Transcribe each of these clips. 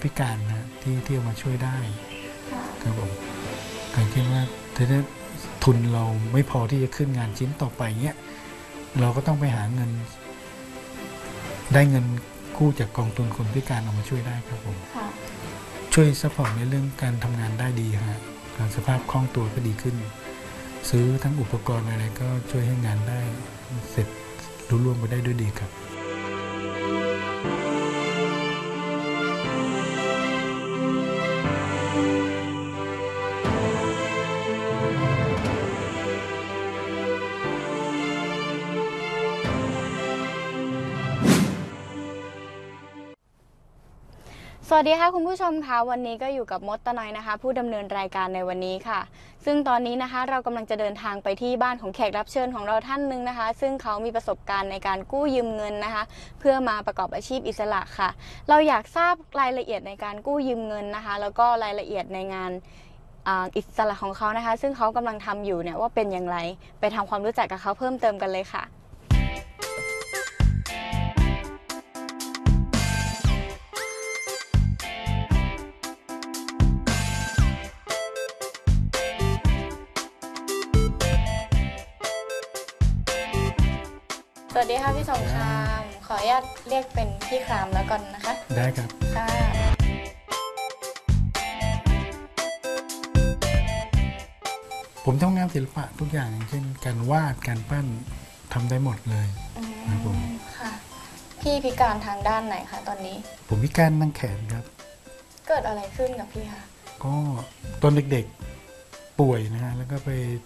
พิการนะที่เอามาช่วยได้ครับผมการคิดว่าถ้าทุนเราไม่พอที่จะขึ้นงานชิ้นต่อไปเงี้ยเราก็ต้องไปหาเงินได้เงินกู้จากกองทุนคนพิการเอามาช่วยได้ครับผมช่วยซัพพอร์ตในเรื่องการทำงานได้ดีฮะการสภาพคล่องตัวก็ดีขึ้นซื้อทั้งอุปกรณ์อะไรก็ช่วยให้งานได้เสร็จรุ่ร่วงไปได้ด้วยดีครับสวัสดีค่ะคุณผู้ชมคะวันนี้ก็อยู่กับมดตะนอยนะคะผู้ดำเนินรายการในวันนี้ค่ะซึ่งตอนนี้นะคะเรากำลังจะเดินทางไปที่บ้านของแขกรับเชิญของเราท่านหนึ่งนะคะซึ่งเขามีประสบการณ์ในการกู้ยืมเงินนะคะเพื่อมาประกอบอาชีพอิสระค่ะเราอยากทราบรายละเอียดในการกู้ยืมเงินนะคะแล้วก็รายละเอียดในงานอิสระของเขานะคะซึ่งเขากำลังทำอยู่เนี่ยว่าเป็นอย่างไรไปทำความรู้จักกับเขาเพิ่มเติมกันเลยค่ะสวัสดีค่ะพี่สงครามขออนุญาตเรียกเป็นพี่ครามแล้วกันนะคะได้ครับค่ะผมทำงานศิลปะทุกอย่างอย่างเช่นการวาดการปั้นทำได้หมดเลยครับผมค่ะพี่พิการทางด้านไหนคะตอนนี้ผมพิการทางแขนครับเกิดอะไรขึ้นกับพี่คะก็ตอนเด็กๆป่วยนะฮะแล้วก็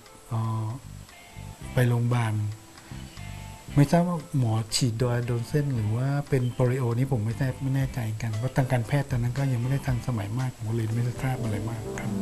ไปโรงพยาบาลไม่ทราบว่าหมอฉีดโดนเส้นหรือว่าเป็นโปลิโอนี่ผมไม่แน่ใจกันเพราะทางการแพทย์ตอนนั้นก็ยังไม่ได้ทันสมัยมากผมเลยไม่ทราบอะไรมากครับ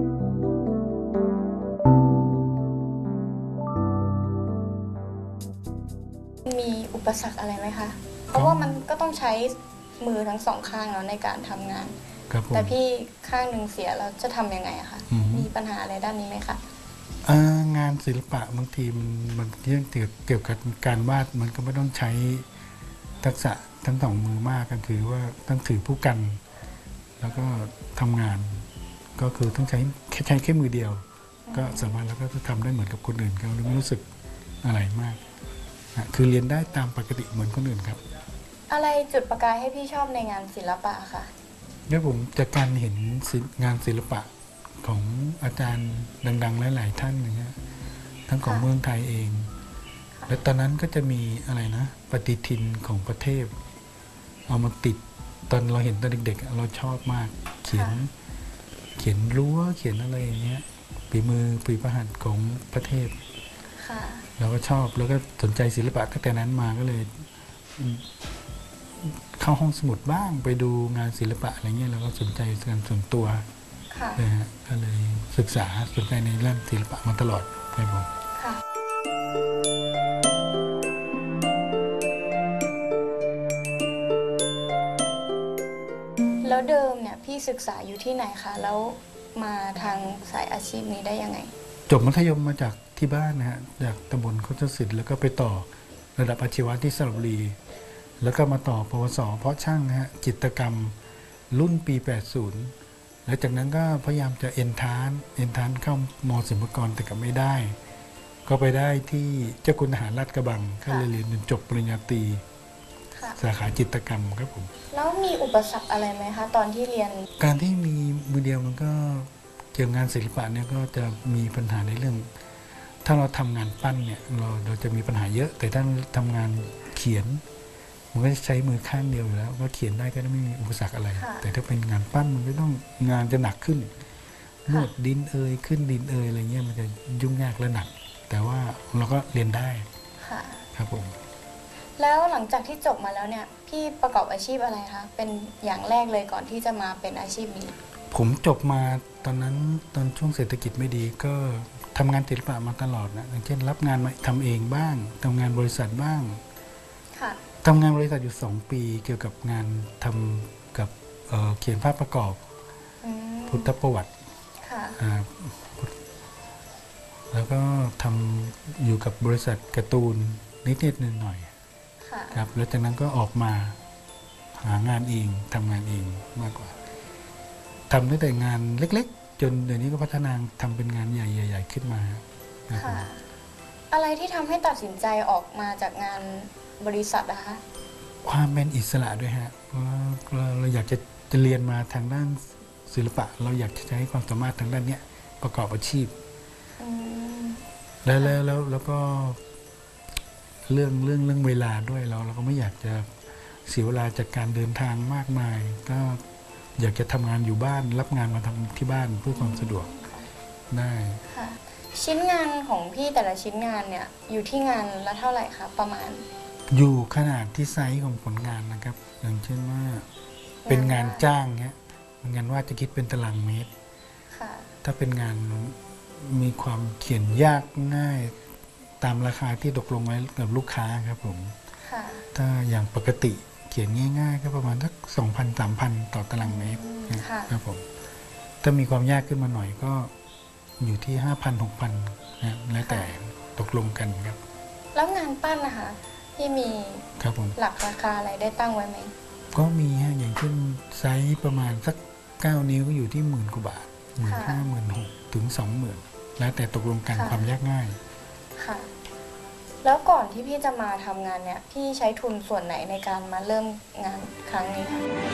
มีอุปสรรคอะไรไหมคะเพราะว่ามันก็ต้องใช้มือทั้งสองข้างแล้วในการทำงานแต่พี่ข้างหนึ่งเสียแล้วจะทำยังไงอะคะมีปัญหาอะไรด้านนี้ไหมคะงานศิลปะบางทีมันเรื่องเกี่ยวกับการวาดมันก็ไม่ต้องใช้ทักษะทั้งสองมือมากก็คือว่าต้องถือผู้กันแล้วก็ทำงานก็คือต้องใช้แค่มือเดียวก็สามารถแล้วก็จะทำได้เหมือนกับคนอื่นเขาไม่รู้สึกอะไรมากคือเรียนได้ตามปกติเหมือนคนอื่นครับอะไรจุดประกายให้พี่ชอบในงานศิลปะคะเนี่ยผมจากการเห็นงานศิลปะของอาจารย์ดังๆหลายๆท่านอย่างเงี้ยทั้งของเมืองไทยเองและตอนนั้นก็จะมีอะไรนะปฏิทินของประเทศเอามาติดตอนเราเห็นตอนเด็กๆเราชอบมากเขียนรั้วเขียนอะไรอย่างเงี้ยฝีพระหัตถ์ของประเทศเราก็ชอบแล้วก็สนใจศิลปะตั้งแต่นั้นมาก็เลยเข้าห้องสมุดบ้างไปดูงานศิลปะอะไรเงี้ยเราก็สนใจงานส่วนตัวนะฮะก็เลยศึกษาสนใจในเรื่องศิลปะมาตลอดครับผมแล้วเดิมเนี่ยพี่ศึกษาอยู่ที่ไหนคะแล้วมาทางสายอาชีพนี้ได้ยังไงจบมัธยมมาจากที่บ้านนะฮะจากตำบลโคชศิษย์แล้วก็ไปต่อระดับอาชีวะที่สระบุรีแล้วก็มาต่อปวสเพราะช่างฮะจิตรกรรมรุ่นปี 80แล้วจากนั้นก็พยายามจะเอนทานเข้าม.ศิลปากรแต่ก็ไม่ได้ก็ไปได้ที่เจ้าคุณทหารลาดกระบังก็เลยเรียนจนจบปริญญาตรีสาขาจิตรกรรมครับผมแล้วมีอุปสรรคอะไรไหมคะตอนที่เรียนการที่มีมือเดียวมันก็เกี่ยวกับงานศิลปะเนี่ยก็จะมีปัญหาในเรื่องถ้าเราทำงานปั้นเนี่ยเราจะมีปัญหาเยอะแต่ถ้าทำงานเขียนมันก็จะใช้มือข้างเดียวอยู่แล้วก็เขียนได้ก็ไม่มีอุปสรรคอะไรแต่ถ้าเป็นงานปั้นมันก็ต้องงานจะหนักขึ้นนวดดินขึ้นดินอะไรเงี้ยมันจะยุ่งยากและหนักแต่ว่าเราก็เรียนได้ครับผมแล้วหลังจากที่จบมาแล้วเนี่ยพี่ประกอบอาชีพอะไรคะเป็นอย่างแรกเลยก่อนที่จะมาเป็นอาชีพนี้ผมจบมาตอนช่วงเศรษฐกิจไม่ดีก็ทำงานศิลปะมาตลอดนะอย่างเช่นรับงานมาทำเองบ้างทำงานบริษัทบ้างทำงานบริษัทอยู่2 ปีเกี่ยวกับงานทำกับเขียนภาพประกอบพุทธประวัติแล้วก็ทำอยู่กับบริษัทการ์ตูนนิดๆหน่อยๆครับแล้วจากนั้นก็ออกมาหางานเองทำงานเองมากกว่าทำตั้งแต่งานเล็กๆจนเดี๋ยวนี้ก็พัฒนาทำเป็นงานใหญ่ๆขึ้นมาครับค่ะ อะไรที่ทำให้ตัดสินใจออกมาจากงานบริษัทนะคะความเป็นอิสระด้วยฮะเพราะเราอยากจะเรียนมาทางด้านศิลปะ เราอยากจะใช้ความสามารถทางด้านเนี้ยประกอบอาชีพอืมแล้วก็เรื่องเวลาด้วยเราก็ไม่อยากจะเสียเวลาจากการเดินทางมากมาย ก็อยากจะทำงานอยู่บ้านรับงานมาทำที่บ้านเพื่อความสะดวกได้ค่ะ ชิ้นงานของพี่แต่ละชิ้นงานเนี่ยอยู่ที่งานละเท่าไหร่คะประมาณอยู่ขนาดที่ไซส์ของผลงานนะครับ อย่างเช่นว่าเป็นงานจ้างเนี้ยงานว่าจะคิดเป็นตารางเมตรค่ะถ้าเป็นงานมีความเขียนยากง่ายตามราคาที่ตกลงไว้กับลูกค้าครับผมค่ะถ้าอย่างปกติเขียนง่ายๆก็ประมาณสัก 2,000-3,000 ต่อตารางเมตรค่ะครับผมถ้ามีความยากขึ้นมาหน่อยก็อยู่ที่ 5,000-6,000 นะแล้วแต่ตกลงกันครับแล้วงานปั้นนะคะพี่มีครับผมหลักราคาอะไรได้ตั้งไว้ไหมก็มีฮะอย่างเช่นไซส์ประมาณสัก 9 นิ้วก็อยู่ที่10,000 กว่าบาท 15,000-16,000 ถึง 20,000 แล้วแต่ตกลงกันความยากง่ายค่ะ แล้วก่อนที่พี่จะมาทำงานเนี่ยพี่ใช้ทุนส่วนไหนในการมาเริ่มงานครั้งนี้คะ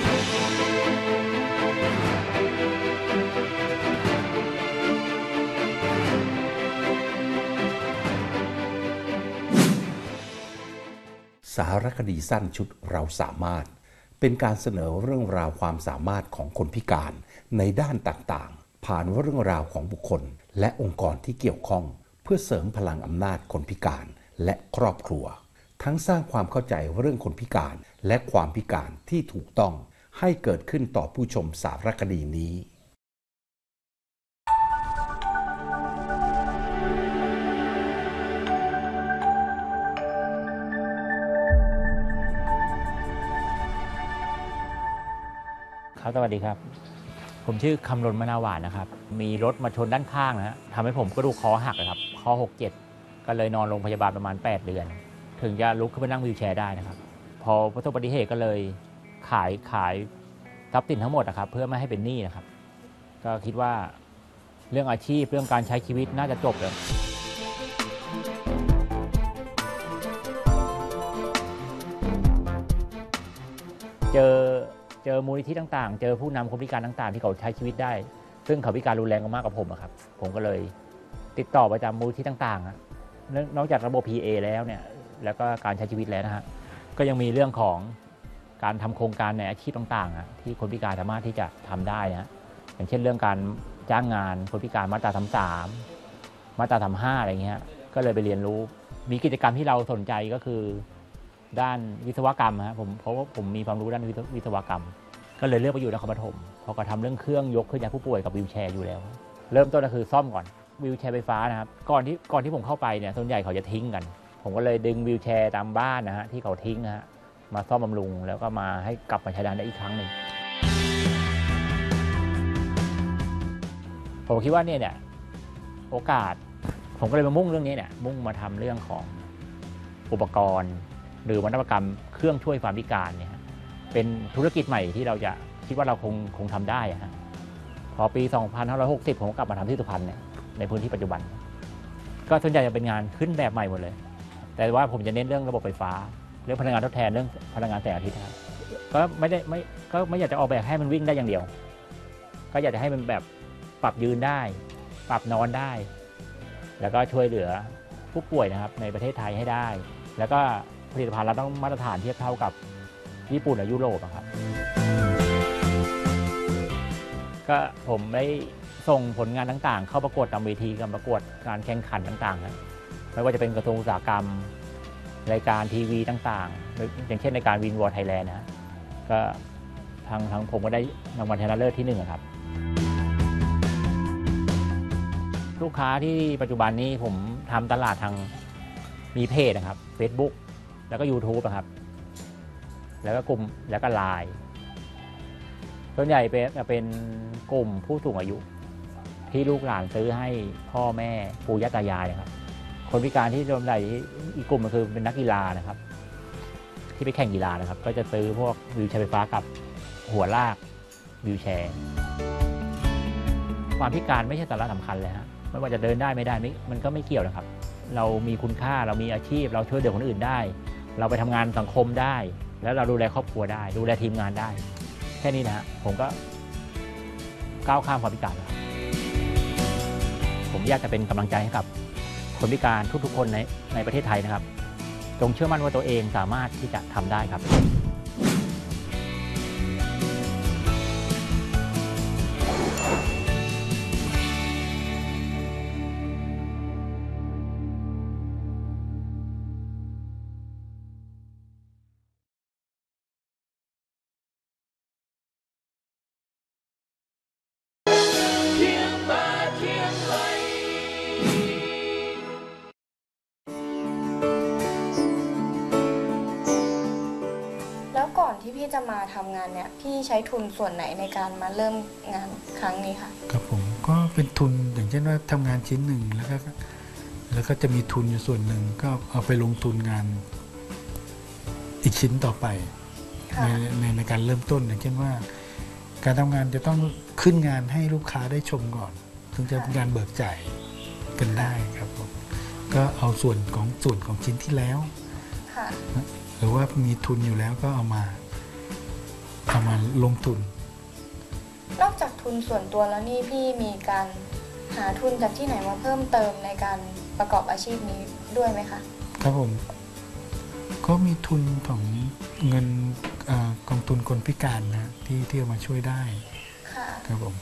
สารคดีสั้นชุดเราสามารถเป็นการเสนอเรื่องราวความสามารถของคนพิการในด้านต่างๆผ่านเรื่องราวของบุคคลและองค์กรที่เกี่ยวข้องเพื่อเสริมพลังอำนาจคนพิการและครอบครัวทั้งสร้างความเข้าใจเรื่องคนพิการและความพิการที่ถูกต้องให้เกิดขึ้นต่อผู้ชมสารคดีนี้ครับสวัสดีครับผมชื่อคำรณมะนาวหวานนะครับมีรถมาชนด้านข้างนะฮะทำให้ผมกระดูกคอหักนะครับคอ6-7ก็เลยนอนโรงพยาบาลประมาณ8 เดือนถึงจะลุกขึ้นมานั่งวีลแชร์ได้นะครับพอประสบอุบัติเหตุก็เลยขายทรัพย์สินทั้งหมดนะครับเพื่อไม่ให้เป็นหนี้นะครับก็คิดว่าเรื่องอาชีพเรื่องการใช้ชีวิตน่าจะจบแล้วเจอมูลนิธิต่างๆ เจอผู้นำคนพิการต่างๆที่เขาใช้ชีวิตได้ซึ่งเขาพิการรุนแรงมากกว่าผมครับผมก็เลยติดต่อไปตามมูลนิธิต่างๆนอกจากระบบ PA แล้วเนี่ยแล้วก็การใช้ชีวิตแล้วนะฮะก็ยังมีเรื่องของการทำโครงการในอาชีพต่างๆที่คนพิการสามารถที่จะทำได้นะอย่างเช่นเรื่องการจ้างงานคนพิการมาตรา33มาตรา35อะไรเงี้ยก็เลยไปเรียนรู้มีกิจกรรมที่เราสนใจก็คือด้านวิศวกรรมครับเพราะว่าผมมีความรู้ด้านวิศวกรรมก็เลยเลือกไปอยู่นครปฐมเพราะก็ทำเรื่องเครื่องยกขึ้นย้ายผู้ป่วยกับวีลแชร์อยู่แล้วเริ่มต้นก็คือซ่อมก่อนวีลแชร์ไฟฟ้านะครับก่อนที่ผมเข้าไปเนี่ยส่วนใหญ่เขาจะทิ้งกันผมก็เลยดึงวีลแชร์ตามบ้านนะฮะที่เขาทิ้งนะฮะมาซ่อมบำรุงแล้วก็มาให้กลับมาใช้งานได้อีกครั้งหนึ่งผมคิดว่าเนี่ยโอกาสผมก็เลยมามุ่งเรื่องนี้เนี่ยมุ่งมาทำเรื่องของอุปกรณ์หรือนวัตกรรมเครื่องช่วยความพิการเนี่ยเป็นธุรกิจใหม่ที่เราจะคิดว่าเราคงทำได้ฮะพอปี 2560 ผมกลับมาทำที่สุพรรณเนี่ยในพื้นที่ปัจจุบันก็ส่วนใหญ่จะเป็นงานขึ้นแบบใหม่หมดเลยแต่ว่าผมจะเน้นเรื่องระบบไฟฟ้าเรื่องพลังงานทดแทนเรื่องพลังงานแสงอาทิตย์ครับก็ไม่อยากจะออกแบบให้มันวิ่งได้อย่างเดียวก็อยากจะให้มันแบบปรับยืนได้ปรับนอนได้แล้วก็ช่วยเหลือผู้ป่วยนะครับในประเทศไทยให้ได้แล้วก็ผลิตภัณฑ์เราต้องมาตรฐานเทียบเท่ากับญี่ปุ่นและยุโรปครับก็ผมได้ส่งผลงานต่างๆเข้าประกวดตามเวทีการประกวดการแข่งขันต่างๆนะไม่ว่าจะเป็นกระทรวงอุตสาหกรรมรายการทีวีต่างๆอย่างเช่นรายการวินวอร์ไทยแลนด์นะก็ทางผมก็ได้รางวัลชนะเลิศที่1ครับลูกค้าที่ปัจจุบันนี้ผมทำตลาดทางมีเพจนะครับ Facebook แล้วก็ YouTube นะครับแล้วก็กลุ่มแล้วก็ LINE ส่วนใหญ่เป็นกลุ่มผู้สูงอายุที่ลูกหลานซื้อให้พ่อแม่ปู่ย่าตายายนะครับคนพิการที่ส่วนใหญ่อีกกลุ่มก็คือเป็นนักกีฬานะครับที่ไปแข่งกีฬานะครับก็จะซื้อพวกวีลแชร์ไฟฟ้ากับหัวลากวีลแชร์ความพิการไม่ใช่สาระสำคัญเลยฮะไม่ว่าจะเดินได้ไม่ได้มันก็ไม่เกี่ยวนะครับเรามีคุณค่าเรามีอาชีพเราช่วยเหลือคนอื่นได้เราไปทำงานสังคมได้ แล้วเราดูแลครอบครัวได้ดูแลทีมงานได้แค่นี้นะฮะผมก็ก้าวข้ามความพิการแล้วผมอยากจะเป็นกำลังใจให้กับคนพิการทุกๆคนในประเทศไทยนะครับจงเชื่อมั่นว่าตัวเองสามารถที่จะทำได้ครับแล้วก่อนที่พี่จะมาทำงานเนี่ยพี่ใช้ทุนส่วนไหนในการมาเริ่มงานครั้งนี้คะครับผมก็เป็นทุนอย่างเช่นว่าทำงานชิ้นหนึ่งแล้วก็จะมีทุนอยู่ส่วนหนึ่งก็เอาไปลงทุนงานอีกชิ้นต่อไปในการเริ่มต้นอย่างเช่นว่าการทำงานจะต้องขึ้นงานให้ลูกค้าได้ชมก่อนถึงจะเป็นการเบิกจ่ายกันได้ครับผมก็เอาส่วนของชิ้นที่แล้วหรือว่ามีทุนอยู่แล้วก็เอามาลงทุนนอกจากทุนส่วนตัวแล้วนี่พี่มีการหาทุนจากที่ไหนมาเพิ่มเติมในการประกอบอาชีพนี้ด้วยไหมคะครับผมก็มีทุนของเงินกองทุนคนพิการนะที่เอามาช่วยได้ครับผม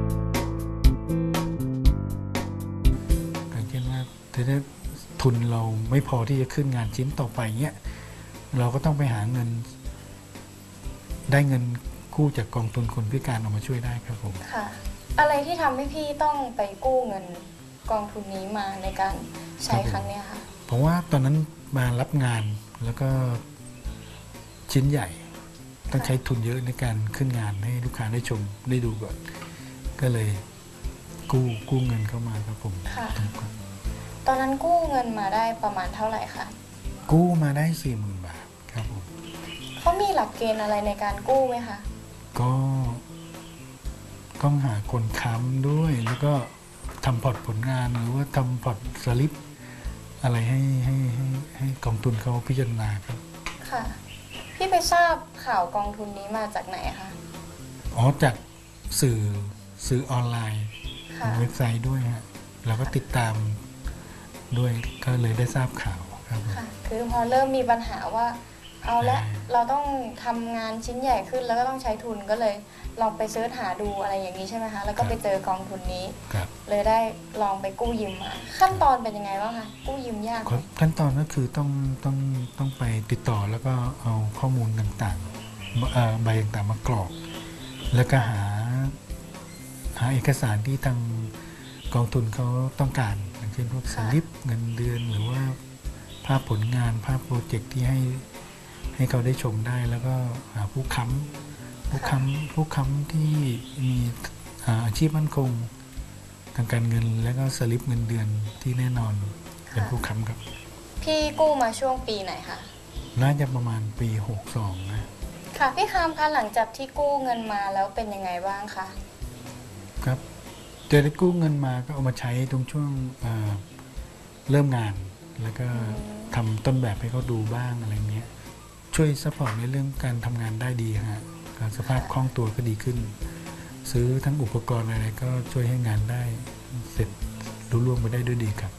อย่างเช่นว่าถ้าทุนเราไม่พอที่จะขึ้นงานชิ้นต่อไปเงี้ยเราก็ต้องไปหาเงินได้เงินกู้จากกองทุนคนพิการออกมาช่วยได้ครับผมค่ะอะไรที่ทำให้พี่ต้องไปกู้เงินกองทุนนี้มาในการใช้ครั้งนี้ค่ะเพราะว่าตอนนั้นมารับงานแล้วก็ชิ้นใหญ่ต้องใช้ทุนเยอะในการขึ้นงานให้ลูกค้าได้ชมได้ดูก่อนก็เลยกู้เงินเข้ามาครับผมค่ะตอนนั้นกู้เงินมาได้ประมาณเท่าไหร่คะกู้มาได้ 40,000 บาทครับผมเขามีหลักเกณฑ์อะไรในการกู้ไหมคะก็ต้องหาคนค้ำด้วยแล้วก็ทำพอร์ตผลงานหรือว่าทำพอร์ตสลิปอะไรให้กองทุนเขาพิจารณาครับค่ะพี่ไปทราบข่าวกองทุนนี้มาจากไหนคะจากสื่อออนไลน์เว็บไซต์ด้วยฮะเราก็ติดตามด้วยก็เลยได้ทราบข่าวครับค่ะคือพอเริ่มมีปัญหาว่าเอาละเราต้องทำงานชิ้นใหญ่ขึ้นแล้วก็ต้องใช้ทุนก็เลยลองไปเสิร์ชหาดูอะไรอย่างนี้ใช่ไหมคะแล้วก็ไปเจอกองทุนนี้เลยได้ลองไปกู้ยืมมาขั้นตอนเป็นยังไงบ้างคะกู้ยืมยากขั้นตอนก็คือต้องไปติดต่อแล้วก็เอาข้อมูลต่างๆใบต่างๆมากรอกแล้วก็หาเอกสารที่ทางกองทุนเขาต้องการอย่างเช่นพวกสลิปเงินเดือนหรือว่าภาพผลงานภาพโปรเจกต์ที่ให้เขาได้ชมได้แล้วก็หาผู้ค้ำที่มีอาชีพมั่นคงทางการเงินแล้วก็สลิปเงินเดือนที่แน่นอนเป็นผู้ค้ำครับพี่กู้มาช่วงปีไหนคะน่าจะประมาณปี62นะค่ะพี่คามคะหลังจากที่กู้เงินมาแล้วเป็นยังไงบ้างคะครับได้กู้เงินมาก็เอามาใช้ตรงช่วงเริ่มงานแล้วก็ทำต้นแบบให้เขาดูบ้างอะไรเงี้ยช่วยซัพพอร์ตในเรื่องการทำงานได้ดีฮะสภาพคล่องตัวก็ดีขึ้นซื้อทั้งอุปกรณ์อะไรก็ช่วยให้งานได้เสร็จรุ่งเรืองไปได้ด้วยดีครับ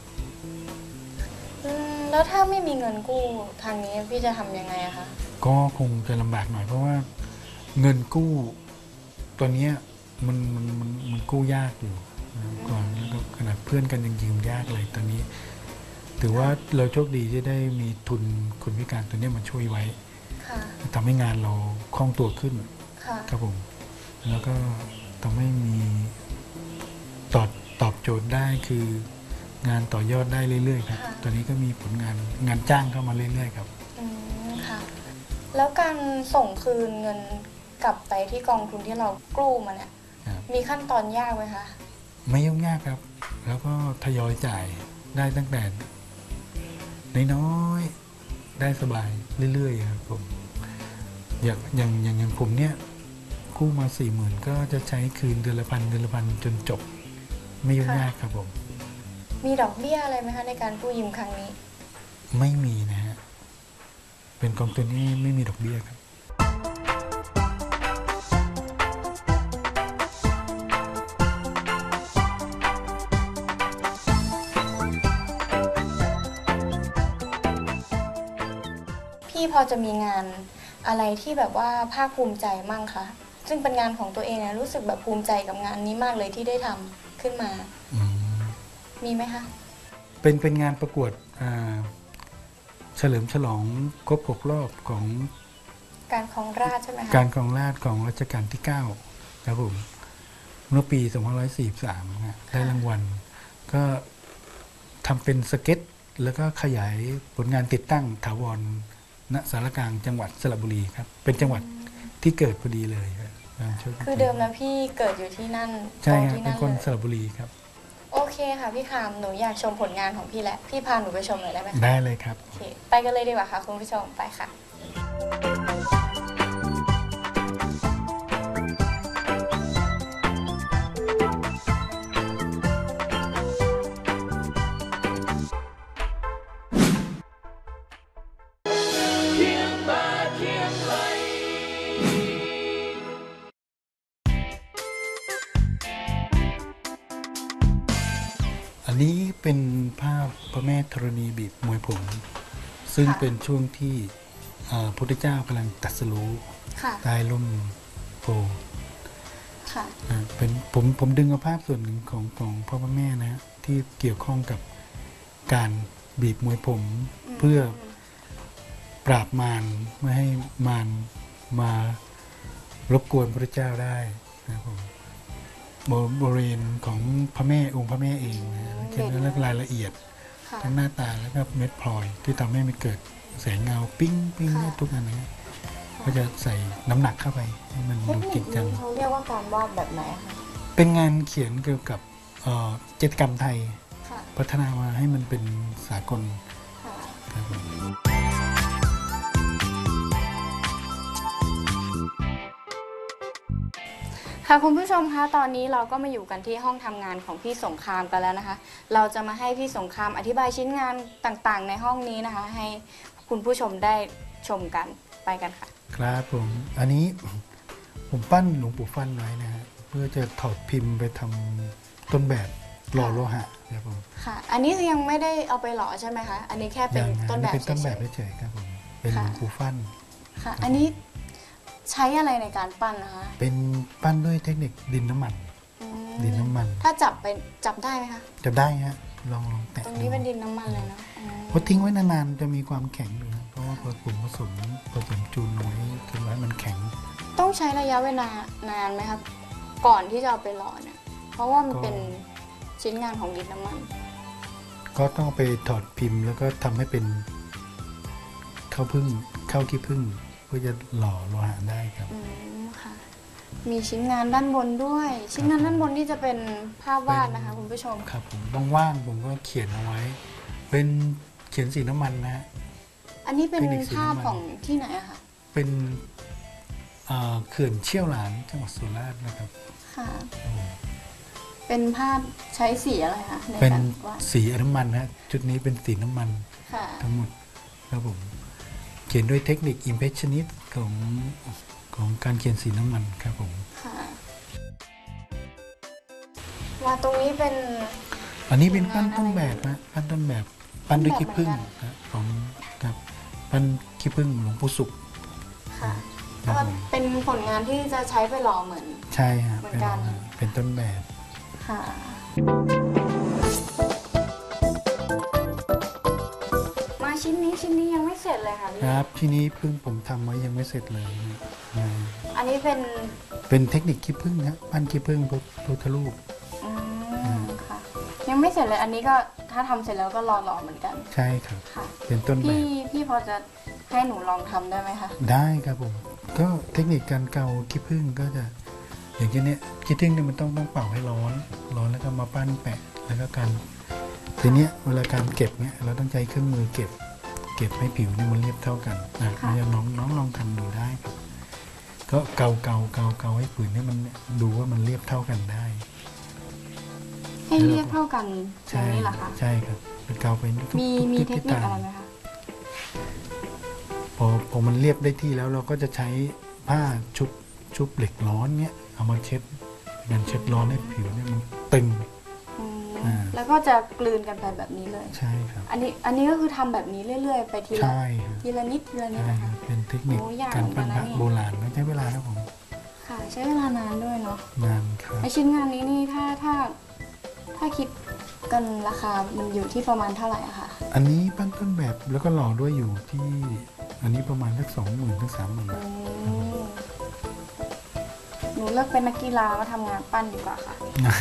แล้วถ้าไม่มีเงินกู้ทางนี้พี่จะทำยังไงคะก็คงจะลำบากหน่อยเพราะว่าเงินกู้ตัวนี้มันกู้ยากอยู่ก่อนแล้วก็ขนาดเพื่อนกันยังยืมยากเลยตอนนี้ถือว่าเราโชคดีที่ได้มีทุนคนพิการตัวนี้มาช่วยไว้ทำให้งานเราคล่องตัวขึ้นครับผมแล้วก็ทำให้มีตอบโจทย์ได้คืองานต่อยอดได้เรื่อยๆครับตอนนี้ก็มีผลงานจ้างเข้ามาเรื่อยๆครับค่ะแล้วการส่งคืนเงินกลับไปที่กองทุนที่เรากู้มาเนี่ยมีขั้นตอนยากไหมคะไม่ยุ่งยากครับแล้วก็ทยอยจ่ายได้ตั้งแต่น้อยๆได้สบายเรื่อยๆครับผมอย่างผมเนี่ยกู้มา 40,000ก็จะใช้คืนเดือนละพันจนจบไม่ยุ่งยากครับผมมีดอกเบี้ยอะไรไหมคะในการกู้ยืมครั้งนี้ไม่มีนะฮะเป็นกองทุนที่ไม่มีดอกเบี้ยครับพี่พอจะมีงานอะไรที่แบบว่าภาคภูมิใจมั่งคะซึ่งเป็นงานของตัวเองนะรู้สึกแบบภูมิใจกับงานนี้มากเลยที่ได้ทำขึ้นมา มีไหมคะเป็นงานประกวดเฉลิมฉลองครบ6 รอบของการครองราชย์ใช่ไหมคะการครองราชย์ของรัชกาลที่ 9 ครับผมเมื่อปี2543นะได้รางวัล ก็ทำเป็นสเก็ตแล้วก็ขยายผลงานติดตั้งถาวรณสารกลางจังหวัดสระบุรีครับ เป็นจังหวัดที่เกิดพอดีเลยครับคือเดิมแล้วพี่เกิดอยู่ที่นั่นใช่โตครับที่เป็นั่นนคนเลยสระบุรีครับโอเคค่ะพี่คามหนูอยากชมผลงานของพี่แล้วพี่พาหนูไปชมหน่อยได้ไหมคะได้เลยครับโอเคไปกันเลยดีกว่าค่ะคุณผู้ชมไปค่ะอันนี้เป็นภาพพระแม่ธรณีบีบมวยผม ซึ่งค่ะเป็นช่วงที่พระพุทธเจ้ากำลังตรัสรู้ค่ะใต้ร่มโพธิ์ค่ะเป็นผมดึงเอาภาพส่วนหนึ่งของพ่อพระแม่นะ ที่เกี่ยวข้องกับการบีบมวยผม เพื่อปราบมารไม่ให้มารมารบกวนพระเจ้าได้นะครับผมบริเวณของพระแม่องค์พระแม่เองนะเช่นเรื่องรายละเอียดค่ะทั้งหน้าตาแล้วก็เม็ดพลอยที่ทำให้มันเกิดแสงเงาปิ้งปิ้งค่ะทุกอันนะก็จะใส่น้ำหนักเข้าไปให้มันเทคดูนิจริคงจังนี้เขาเรียกว่าการวาดแบบไหนคะเป็นงานเขียนเกี่ยวกับจิตรกรรมไทยค่ะพัฒนามาให้มันเป็นสากลค่ะครับผมค่ะคุณผู้ชมคะตอนนี้เราก็มาอยู่กันที่ห้องทำงานของพี่สงครามกันแล้วนะคะ เราจะมาให้พี่สงครามอธิบายชิ้นงานต่างๆ ในห้องนี้นะคะ ให้คุณผู้ชมได้ชมกันไปกันค่ะครับผมอันนี้ผมปั้นหลวงปู่ฟั่นไว้นะฮะเพื่อจะถอดพิมพ์ไปทำต้นแบบหล่อโลหะครับผมค่ะ อันนี้ยังไม่ได้เอาไปหล่อใช่ไหมคะ อันนี้แค่เป็นยังะต้นแบบเป็นต้นแบบเฉยเฉยๆครับผมเป็นหลวงปู่ฟั่นๆค่ะ อันนี้ใช้อะไรในการปั้นนะคะเป็นปั้นด้วยเทคนิคดินน้ำมันอืมดินน้ำมันถ้าจับได้ไหมคะจะได้ฮะลองแตะตรงดูนี้เป็นดินน้ำมันเลยนะอ๋อพอทิ้งไว้นานๆจะมีความแข็งอยู่นะเพราะว่าผมผสมจูนน้อยจนไว้มันแข็งต้องใช้ระยะเวลานานไหมครับ ก่อนที่จะเอาไปหล่อเนี่ย เพราะว่ามันเป็นชิ้นงานของดินน้ำมันก็ต้องไปถอดพิมพ์แล้วก็ทำให้เป็นเข้าขี้ผึ้งเพื่อจะหล่อโลหะได้ครับอืมค่ะ มีชิ้นงานด้านบนด้วย ชิ้นงานด้านบนที่จะเป็นภาพวาดนะคะคุณผู้ชมครับผมว่างๆผมก็เขียนเอาไว้ เป็นเขียนสีน้ำมันนะฮะอันนี้เป็นเทคนิคสีภาพน้ำมันของที่ไหนอะคะเป็นเขื่อนเชี่ยวหลานจังหวัดสุราษฎร์นะครับค่ะ เป็นภาพใช้สีอะไรคะในเป็นการวาดสีน้ำมันฮะชุดนี้เป็นสีน้ำมันค่ะทั้งหมดครับผมเขียนด้วยเทคนิค Impressionist ของการเขียนสีน้ำมันครับผมค่ะมาตรงนี้เป็นอันนี้เป็นปั้นงานอะไรต้นแบบนะปั้นต้นแบบปั้นด้วยขี้ผึ้งต้นแบบเหมือนกันนะของครับปั้นขี้ผึ้งหลวงปู่ศุกร์ค่ะครับก็ผมเป็นผลงานที่จะใช้ไปหล่อเหมือนใช่ฮะเหมือนกันเป็นต้นแบบค่ะ มาชิ้นนี้ยังไม่เสร็จเลยค่ะพี่ครับที่นี้เพิ่งผมทำไว้ยังไม่เสร็จเลยนะอันนี้เป็นเป็นเทคนิคขี้ผึ้งนะปั้นขี้ผึ้งพระพุทธรูปค่ะ ยังไม่เสร็จเลย อันนี้ก็ถ้าทำเสร็จแล้วก็รอหล่อเหมือนกันใช่ครับค่ะเป็นต้นแบบพี่พอจะให้หนูลองทำได้ไหมคะได้ครับผมก็เทคนิคการเกาขี้ผึ้งก็จะอย่างเนี้ยขี้ผึ้งเนี่ยมันต้องเป่าให้ร้อนแล้วก็มาปั้นแปะแล้วก็การทีเนี้ยเวลาการเก็บเนี่ยเราต้องใช้เครื่องมือเก็บให้ผิวนี่มันเรียบเท่ากันเนี่ยน้องลองทำดูได้ครับก็เกาให้ผืนนี่มันดูว่ามันเรียบเท่ากันได้ให้ให้เรียบเท่ากันอใช่ย่างนี้เหรอคะใช่ครับเป็นกาวเป็นทุกมีทุกเททิคศนิคทางอะไรไหมคะพอมันเรียบได้ที่แล้วเราก็จะใช้ผ้าชุบเหล็กร้อนเนี้ยเอามาเช็ดกันเช็ดร้อนให้ผิวเนี่ยมันตึงอืมอ่าแล้วก็จะกลืนกันไปแบบนี้เลยใช่ครับอันนี้ก็คือทำแบบนี้เรื่อยๆ ไปทีละใช่ครับทีละนิดทีละนิดใช่นะครัคะบเป็นเทคนิคโอ้ยากการปั้นเหมือนกันนะเนี่ยพระโบราณต้องใช้เวลาครับผมค่ะ ใช้เวลานานด้วยเนาะนานครับในชิ้นงานนี้นี่ถ้าคิดกันราคามันอยู่ที่ประมาณเท่าไหร่อะคะอันนี้ปั้นต้นแบบแล้วก็หล่อด้วยอยู่ที่อันนี้ประมาณสัก20,000 ถึง 30,000 อืมหนูเลือกเป็นนักกีฬามาทำงานปั้นดีกว่าค่ะ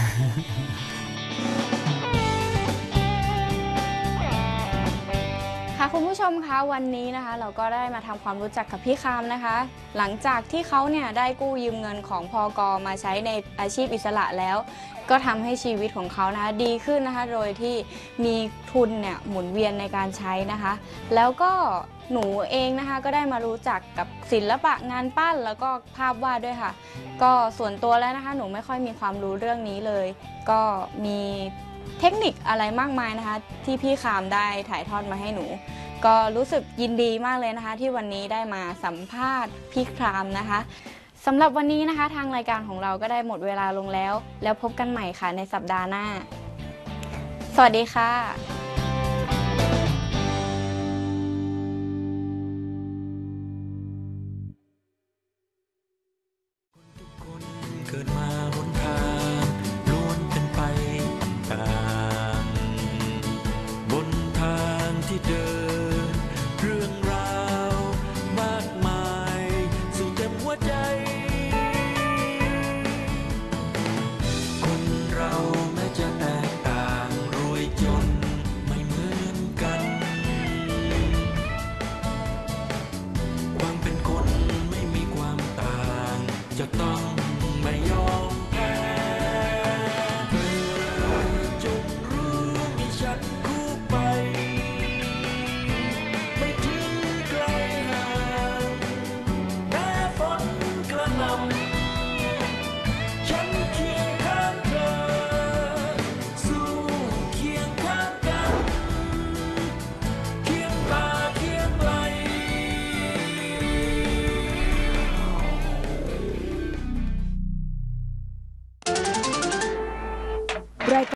ค่ะคุณผู้ชมคะวันนี้นะคะ เราก็ได้มาทำความรู้จักกับพี่คามนะคะ หลังจากที่เขาเนี่ยได้กู้ยืมเงินของพก.มาใช้ในอาชีพอิสระแล้ว ก็ทำให้ชีวิตของเขานะคะดีขึ้นนะคะ โดยที่มีทุนเนี่ยหมุนเวียนในการใช้นะคะ แล้วก็หนูเองนะคะก็ได้มารู้จักกับศิลปะงานปั้นแล้วก็ภาพวาดด้วยค่ะ ก็ส่วนตัวแล้วนะคะ หนูไม่ค่อยมีความรู้เรื่องนี้เลย ก็มีเทคนิคอะไรมากมายนะคะ ที่พี่คามได้ถ่ายทอดมาให้หนู ก็รู้สึกยินดีมากเลยนะคะ ที่วันนี้ได้มาสัมภาษณ์พี่คามนะคะสำหรับวันนี้นะคะทางรายการของเราก็ได้หมดเวลาลงแล้ว แล้วพบกันใหม่ค่ะในสัปดาห์หน้า สวัสดีค่ะเกิดมาหนทางล้วนเป็นไปต่างๆบนทางที่เดินเรื่องราวมากมายสู่เต็มหัวใจ คนเราแม้จะแตกต่างรวยจนไม่เหมือนกันความเป็นคนไม่มีความต่างจะต้อง